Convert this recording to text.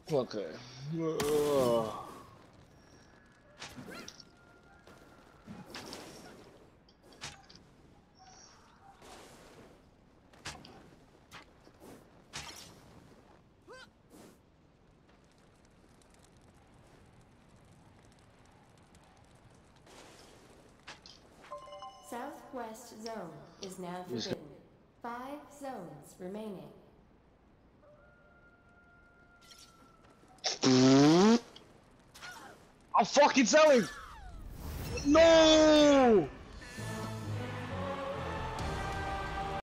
Okay. Southwest zone is now forbidden. 5 zones remaining. I'm fucking selling! No!